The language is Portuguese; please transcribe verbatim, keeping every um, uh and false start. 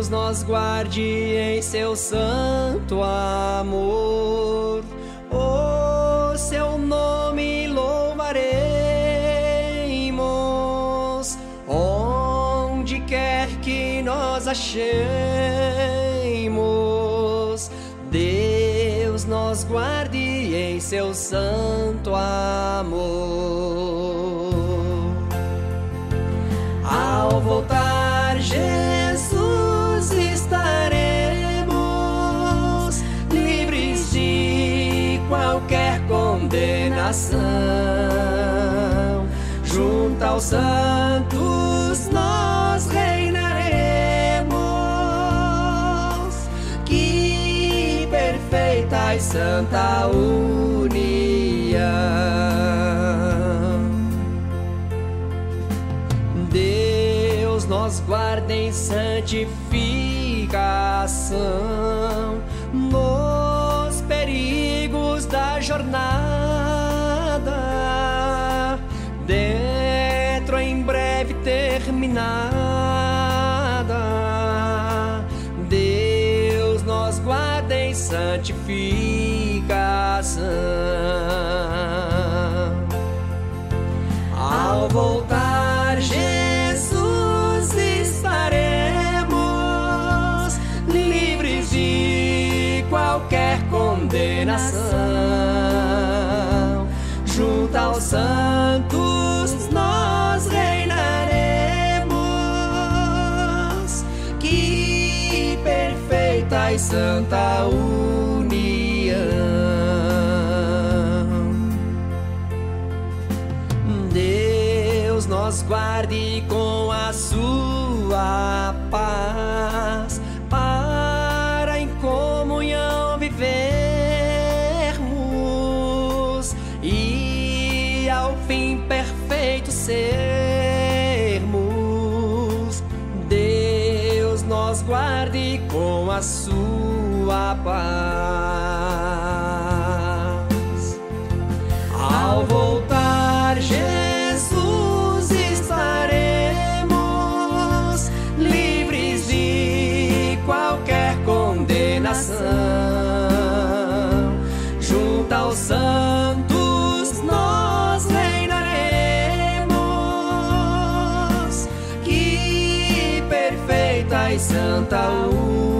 Deus nos guarde em seu santo amor. O seu nome louvaremos, onde quer que nós achemos. Deus nos guarde em seu santo amor. Ao voltar, Jesus, estaremos livres de qualquer condenação. Junto aos santos nós reinaremos. Que perfeita e santa união. Deus nos guarda em santificação, nos perigos da jornada, dentro em breve terminada. Deus nos guarda em santificação. Ao voltar, Jesus, estaremos livres de qualquer condenação. Junto aos santos nós reinaremos. Que perfeita e santa união. Deus nos guarde com a sua paz, para em comunhão vivermos e ao fim perfeito sermos. Deus nos guarde com a sua paz. Ao voltar, Jesus, estaremos livres de qualquer condenação. Junto aos santos nós reinaremos. Que perfeita e santa união.